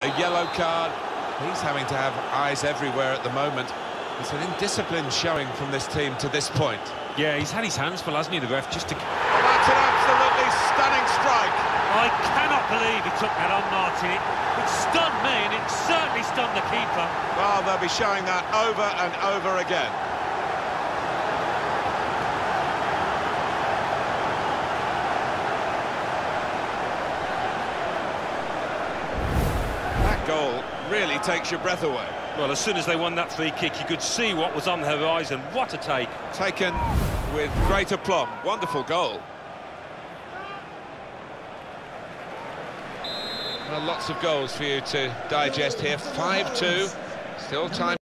A yellow card. He's having to have eyes everywhere at the moment. It's an indiscipline showing from this team to this point. Yeah, he's had his hands full, hasn't he, the ref, just to... Oh, that's an absolutely stunning strike. I cannot believe he took that on, Martin. It stunned me, and it certainly stunned the keeper. Well, they'll be showing that over and over again. That goal really takes your breath away. Well, as soon as they won that free kick, you could see what was on the horizon. What a take. Taken with great aplomb. Wonderful goal. Well, lots of goals for you to digest here. 5-2. Still time.